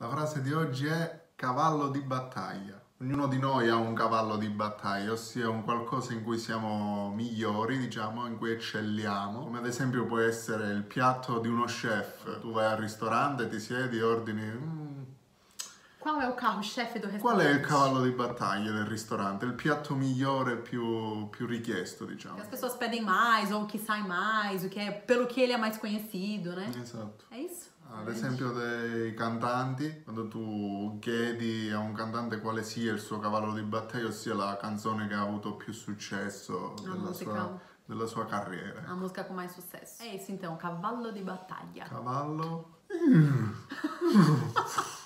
La frase di oggi è cavallo di battaglia. Ognuno di noi ha un cavallo di battaglia, ossia un qualcosa in cui siamo migliori, diciamo, in cui eccelliamo. Come ad esempio può essere il piatto di uno chef. Tu vai al ristorante, ti siedi e ordini... Qual è il carro-chefe do Qual è restaurante? il cavallo di battaglia del ristorante? Il piatto migliore, più richiesto, diciamo. As pessoas pedem mais, ou o que sai mais, o que é, pelo que ele é mais conhecido, né? Esatto. É isso. Ad esempio dei cantanti, quando tu chiedi a un cantante quale sia il suo cavallo di battaglia, ossia la canzone che ha avuto più successo della sua carriera. A música com mais sucesso. É isso então, cavalo de batalha. Cavallo...